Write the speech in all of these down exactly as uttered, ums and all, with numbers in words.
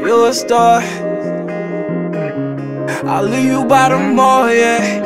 You a star. I'll leave you by the mall, yeah.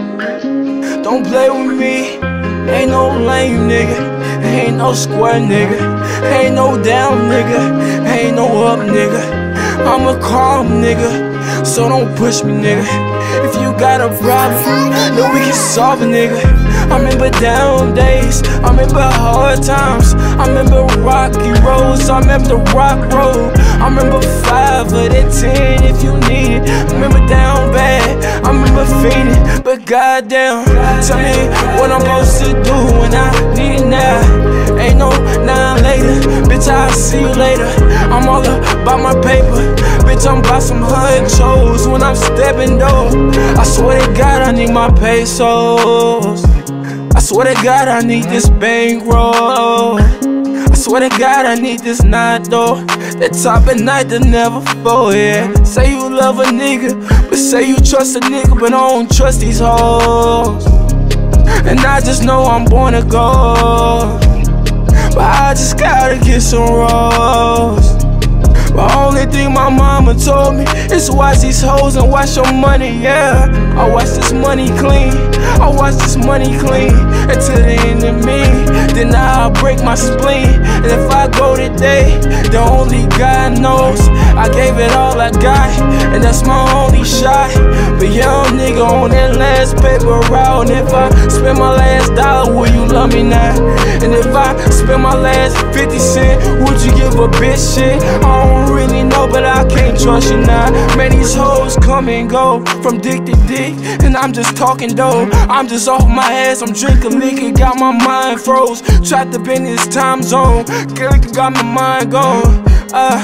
Don't play with me. Ain't no lame nigga. Ain't no square nigga. Ain't no down nigga. Ain't no up nigga. I'm a calm nigga, so don't push me, nigga. If you got a problem, then we can solve it, nigga. I remember down days, I remember hard times, I remember rocky roads, I remember the rock road. I remember five of the ten if you need it. I remember down bad, I remember fiending, but goddamn, tell me what I'm supposed to do when I need it now. Ain't no nine later, bitch, I'll see you later. I'm all about my paper, bitch, I'm about some hunchos when I'm stepping though. I swear to God I need my pesos. I swear to God I need this bankroll. I swear to God I need this night though. That top at night that never fall, yeah. Say you love a nigga, but say you trust a nigga, but I don't trust these hoes. And I just know I'm born to go, but I just gotta get some rolls. The only thing my mama told me is watch these hoes and watch your money, yeah. I watch this money clean, I watch this money clean until the end of me. Then I'll break my spleen. And if I go today, the only God knows I gave it all I got, and that's my only shot. But young nigga on that last paper route. And if I spend my last dollar, will you love me now? And if I spend my last fifty cent, would you give a bitch shit? I don't really know, but I can't trust you now. Man, these hoes come and go from dick to dick, and I'm just talking dough. I'm just off my ass, I'm drinking liquor, got my mind froze. Trapped up in this time zone, liquor got my mind gone. Uh,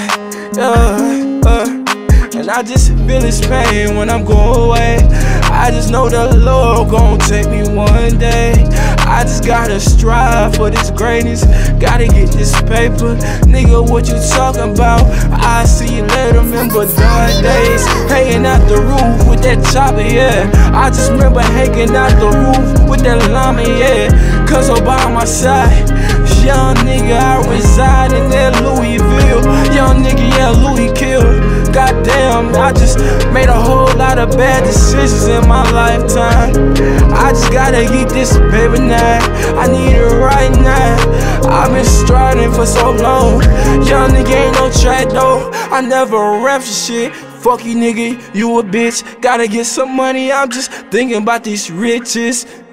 uh, uh. And I just feel this pain when I'm going away. I just know the Lord gon' take me one day. I just gotta strive for this greatness, gotta get this paper. Nigga, what you talking about? I see you later, remember dark days, hanging out the roof with that chopper, yeah. I just remember hanging out the roof with that llama, yeah. Cause I'm by my side, young nigga, I reside in that Louisville. Young nigga, yeah, Louis killed. Goddamn, I just made a whole lot of bad decisions in my lifetime. I just gotta get this paper now, I need it right now. I've been striding for so long. Young nigga ain't no track though, I never rap for shit. Fuck you nigga, you a bitch. Gotta get some money, I'm just thinking about these riches.